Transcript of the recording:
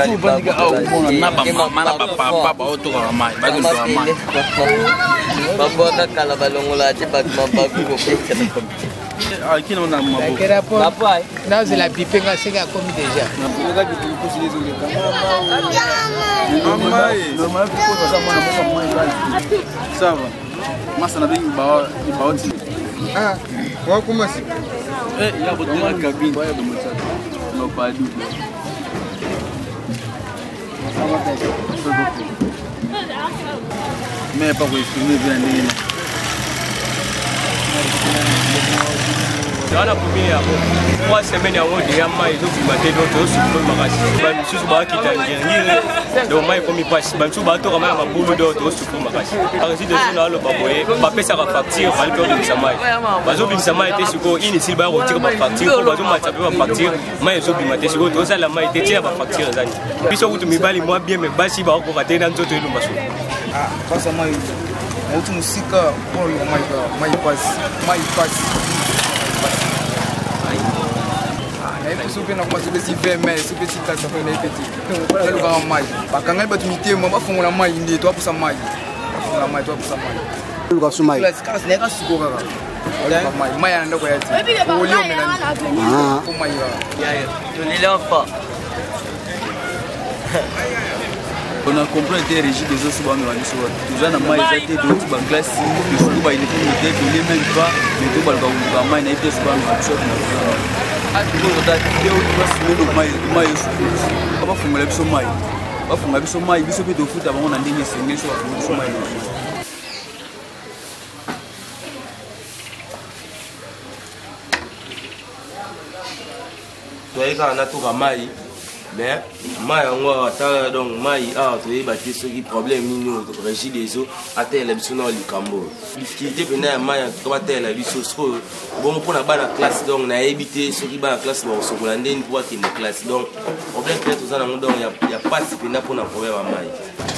tu bandi ka au bona na ba mama na papa o to ka mai ba ko mai babota kala balongola ti bag mabagu ko peka na komite Aqui não dá uma boa. Papai, não se la pipe nga se ga komi déjà. Mamãe, normal que pode fazer uma mãe sabe? Mas na bem baoti. Ah, vamos começar. Já botou na cabine. Meu pai do. Mais pas exprimer bien les Ana kumia hapo. Kwa semeni ya wodi ya mai zo bimatelo to su makasi. Ba misusu ba kitangire. Do mai komi pass. Ba misusu ba to kama mabulu do to su makasi. Arisi de suna lo baboye. Ba pesa ka facture ba le de samai. Ba zo bi samai te siko ini si ba roti ba facture ba zo matabe ba facture. Mai zo bi mate siko to sala mai te tia ba facture zani. Biso kutu mibali mo bien me basi ba ko kate na nzoto elu maso. Ah, passa mai. A última música, mai passe. Super na kuma super si vermelho, super si casa foi nem petit. Pelo lugar mais. Para cangar batu mitir, mas vamos na mais inde, tu apusa mais. Na mais tu apusa mais. Pelo lugar sumai. Claro, caso nega segura. Olha mais, mais anda com esse. Olhou me na. Ah. Como aí va? Tu lhe l'enfant. On a compris que les régies des autres sont en train de se faire. Mais ils étaient d'autres banques classiques. Ils sont pas ils étaient tous les mêmes pas. Mais tout le monde a main été souvent en train de se faire. Ah, tu vois, t'as dit que tu vas se mettre au maïs. On va fumer le maïs. On va fumer le maïs. Il faut que tu fasses avant on a dit que c'est mieux sur le maïs. Tu as quand on a tout ramassé. Mais moi on va donc mai ah tu es bâti ce qui problème nous régie des eaux à tel l'émission dans le Cambo difficulté pendant mai tu vas tel la vie sociale bon pour la bas classe donc na éviter ce qui bas classe bon ce qu'on a pour qu'il classe donc problème peut-être ça dans monde il y a pas si pendant pour un problème à mai